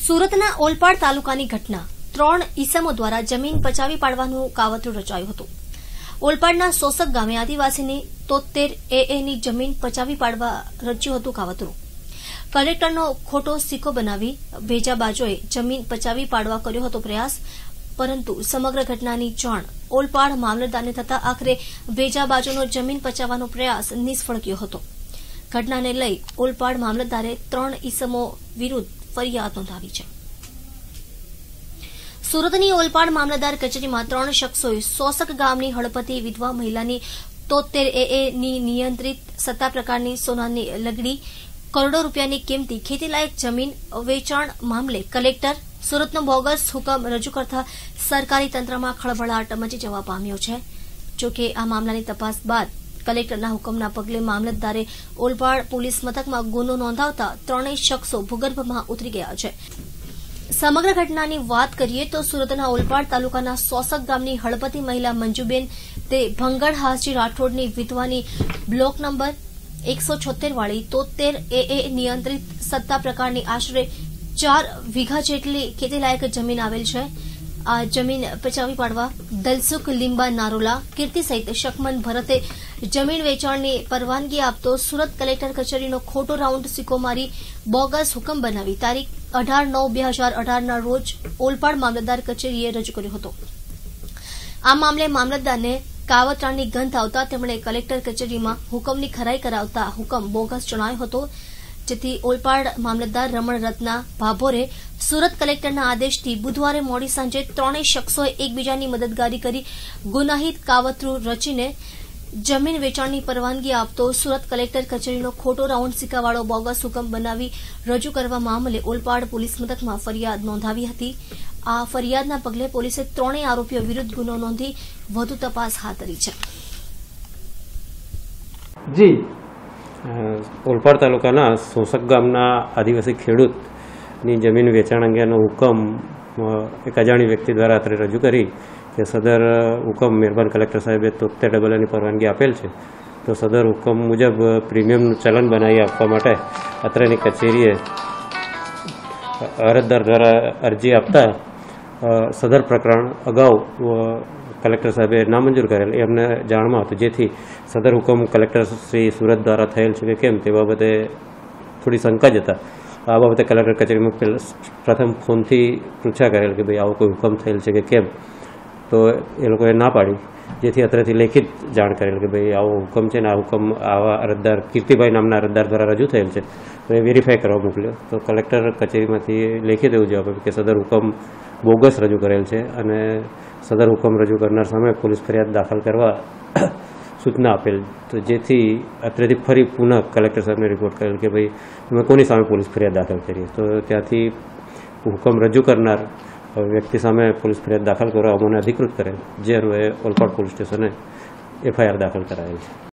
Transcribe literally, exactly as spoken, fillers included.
સુરતના ઓલપાડ તાલુકાની ઘટના ત્રણ ઈસમો દ્વારા જમીન પચાવી પાડવાનું કાવતરું રચાયું હતું। ઓલપાડના સોસક ગામે આદિવાસીની તોતેર એએની જમીન પચાવી પાડવા રચ્યું હતું કાવતરું। કલેક્ટરનો ખોટો સિક્કો બનાવી ભેજાબાજોએ જમીન પચાવી પાડવા કર્યો હતો પ્રયાસ, પરંતુ સમગ્ર ઘટનાની જાણ ઓલપાડ મામલતદારને થતા આખરે ભેજાબાજોનો જમીન પચાવવાનો પ્રયાસ નિષ્ફળ ગયો હતો। ઘટનાને લઈ ઓલપાડ મામલતદારે ત્રણ ઈસમો વિરુદ્ધ ફરિયાદ નોંધાવી છે। સુરતની ઓલપાડ મામલતદાર કચેરીમાં ત્રણ શખ્સોએ સોસક ગામની હળપતિ વિધવા મહિલાની તોતેર એએની નિયંત્રિત સત્તા પ્રકારની સોનાની લગડી કરોડો રૂપિયાની કિંમતી ખેતીલાયક જમીન વેચાણ મામલે કલેક્ટર સુરતનો બોગસ હુકમ રજૂ કરતા સરકારી તંત્રમાં ખળભળાટ મચી જવા પામ્યો છે। જોકે આ મામલાની તપાસ બાદ કલેક્ટરના હુકમના પગલે મામલતદારે ઓલપાડ પોલીસ મથકમાં ગુનો નોંધાવતા ત્રણેય શખ્સો ભૂગર્ભમાં ઉતરી ગયા છે। સમગ્ર ઘટનાની વાત કરીએ તો સુરતના ઓલપાડ તાલુકાના સોસક ગામની હળપતિ મહિલા મંજુબેન તે ભંગડ હાસજી રાઠોડની વિધવાની બ્લોક નંબર એકસો છોતેર વાળી તોતેર એએ નિયંત્રિત સત્તા પ્રકારની આશરે ચાર વીઘા જેટલી ખેતીલાયક જમીન આવેલ છે। આ જમીન પચાવી પાડવા દલસુખ લીંબા નારોલા કીર્તિ સહિત શકમન ભરતે જમીન વેચાણની પરવાનગી આપતો સુરત કલેક્ટર કચેરીનો ખોટો રાઉન્ડ સિક્કો મારી બોગસ હુકમ બનાવી તારીખ અઢાર નવ બે હજાર અઢારના રોજ ઓલપાડ મામલતદાર કચેરીએ રજૂ કર્યો હતો। આ મામલે મામલતદારને કાવતરાની ગંધ આવતા તેમણે કલેક્ટર કચેરીમાં હુકમની ખરાઈ કરાવતા હુકમ બોગસ જણાયો હતો, જેથી ઓલપાડ મામલતદાર રમણ રત્ના ભાભોરે સુરત કલેક્ટરના આદેશથી બુધવારે મોડી સાંજે ત્રણેય શખ્સોએ એકબીજાની મદદગારી કરી ગુનાહિત કાવતરું રચીને જમીન વેચાણની પરવાનગી આપતો સુરત કલેક્ટર કચેરીનો ખોટો રાઉન્ડ સિક્કાવાળો બોગસ હુકમ બનાવી રજૂ કરવા મામલે ઓલપાડ પોલીસ મથકમાં ફરિયાદ નોંધાવી હતી। આ ફરિયાદના પગલે પોલીસે ત્રણેય આરોપીઓ વિરુદ્ધ ગુનો નોંધી વધુ તપાસ હાથ ધરી છે। જી ઓલપાડ તાલુકાના સોસક ગામના આદિવાસી ખેડૂતની જમીન વેચાણ અંગેનો હુકમ એક અજાણી વ્યક્તિ દ્વારા અત્રે રજૂ કરી કે સદર હુકમ મહેરબાન કલેક્ટર સાહેબે તોતેર ડબલ એની પરવાનગી આપેલ છે, તો સદર હુકમ મુજબ પ્રીમિયમનું ચલન બનાવી આપવા માટે અત્રેની કચેરીએ અરજદાર દ્વારા અરજી આપતા સદર પ્રકરણ અગાઉ કલેક્ટર સાહેબે નામંજૂર કરેલ એમને જાણમાં હતું, જેથી સદર હુકમ કલેક્ટર શ્રી સુરત દ્વારા થયેલ છે કે કેમ તે બાબતે થોડી શંકા જતા આ બાબતે કલેક્ટર કચેરીમાં પ્રથમ ફોનથી પૂછા કરેલ કે ભાઈ આવો કોઈ હુકમ થયેલ છે કે કેમ, તો એ લોકોએ ના પાડી, જેથી અત્રેથી લેખિત જાણ કરેલ કે ભાઈ આવો હુકમ છે ને આ હુકમ આવા અરજદાર કીર્તિભાઈ નામના અરજદાર દ્વારા રજૂ થયેલ છે, તો એ વેરીફાઈ કરવા મોકલ્યો। તો કલેક્ટર કચેરીમાંથી લેખિત એવું જવાબ આપ્યું કે સદર હુકમ બોગસ રજૂ કરેલ છે અને સદર હુકમ રજૂ કરનાર સામે પોલીસ ફરિયાદ દાખલ કરવા સૂચના આપેલ, તો જેથી અત્રેથી ફરી પુનઃ કલેક્ટર સાહેબને રિપોર્ટ કરેલ કે ભાઈ અમે કોની સામે પોલીસ ફરિયાદ દાખલ કરીએ, તો ત્યાંથી હુકમ રજૂ કરનાર વ્યક્તિ સામે પોલીસ ફરિયાદ દાખલ કરવા અમને અધિકૃત કરેલ, જે અન્વયે ઓલપાડ પોલીસ સ્ટેશને એફઆઈઆર દાખલ કરાયેલ છે।